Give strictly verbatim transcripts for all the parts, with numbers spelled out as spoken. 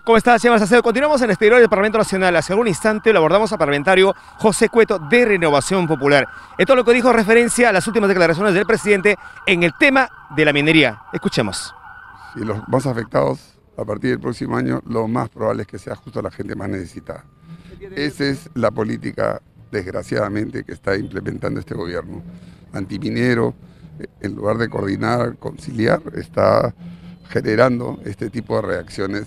¿Cómo está, señor Salcedo? Continuamos en el exterior del Parlamento Nacional. Hace algún instante lo abordamos al parlamentario José Cueto de Renovación Popular. Esto es lo que dijo referencia a las últimas declaraciones del presidente en el tema de la minería. Escuchemos. Y los más afectados a partir del próximo año, lo más probable es que sea justo la gente más necesitada. Esa es la política, desgraciadamente, que está implementando este gobierno. Antiminero, en lugar de coordinar, conciliar, está generando este tipo de reacciones.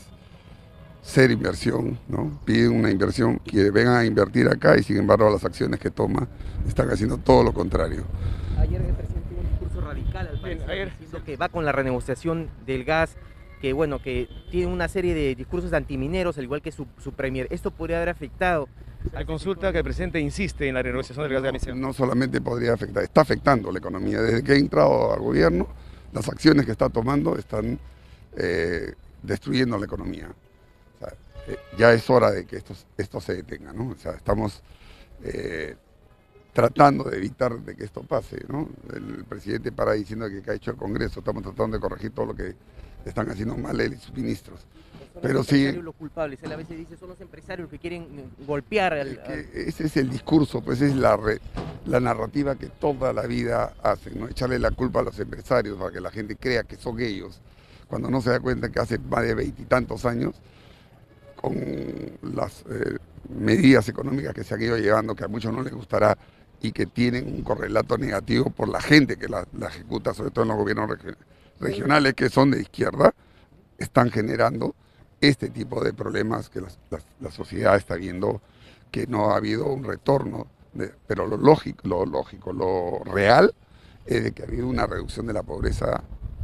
Ser inversión, ¿no? Piden una inversión, que vengan a invertir acá y sin embargo las acciones que toma están haciendo todo lo contrario. Ayer el presidente tuvo un discurso radical al parecer, Bien, diciendo que va con la renegociación del gas, que bueno, que tiene una serie de discursos antimineros, al igual que su, su premier. ¿Esto podría haber afectado? La consulta que el presidente insiste en la renegociación del gas de emisión. No, no solamente podría afectar, está afectando la economía. Desde que ha entrado al gobierno, las acciones que está tomando están eh, destruyendo la economía. O sea, eh, ya es hora de que esto, esto se detenga, ¿no? O sea, estamos eh, tratando de evitar de que esto pase, ¿no? El presidente para diciendo que, que ha hecho el Congreso, estamos tratando de corregir todo lo que están haciendo mal él y sus ministros. Son Pero los sí, empresarios los culpables, él a veces dice son los empresarios que quieren golpear al... es que ese es el discurso, pues es la, re, la narrativa que toda la vida hacen, ¿no? Echarle la culpa a los empresarios para que la gente crea que son ellos, cuando no se da cuenta que hace más de veintitantos años, con las eh, medidas económicas que se han ido llevando, que a muchos no les gustará, y que tienen un correlato negativo por la gente que la, la ejecuta, sobre todo en los gobiernos reg regionales que son de izquierda, están generando este tipo de problemas que la, la, la sociedad está viendo, que no ha habido un retorno, de, pero lo lógico, lo lógico, lo real es de que ha habido una reducción de la pobreza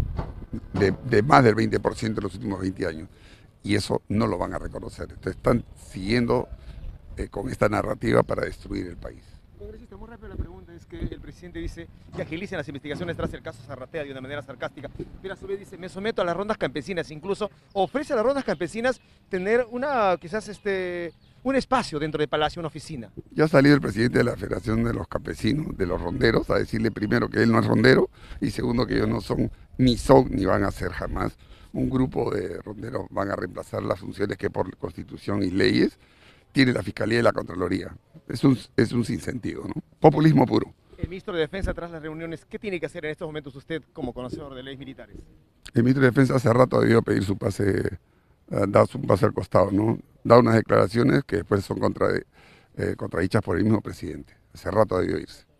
de, de más del veinte por ciento en los últimos veinte años. Y eso no lo van a reconocer. Entonces están siguiendo eh, con esta narrativa para destruir el país. Congresista, muy rápido la pregunta es que el presidente dice que agilicen las investigaciones tras el caso Zarratea de una manera sarcástica, pero a su vez dice, me someto a las rondas campesinas, incluso ofrece a las rondas campesinas tener una, quizás este, un espacio dentro del Palacio, una oficina. Ya ha salido el presidente de la Federación de los Campesinos, de los Ronderos, a decirle primero que él no es rondero y segundo que ellos no son, ni son, ni van a ser jamás un grupo de ronderos, van a reemplazar las funciones que por Constitución y leyes tiene la Fiscalía y la Contraloría. Es un, es un sinsentido, ¿no? Populismo puro. El ministro de Defensa, tras las reuniones, ¿qué tiene que hacer en estos momentos usted como conocedor de leyes militares? El ministro de Defensa hace rato ha debido pedir su pase, uh, dar un pase al costado, ¿no? Da unas declaraciones que después son contra, eh, contradichas por el mismo presidente. Hace rato ha debido irse.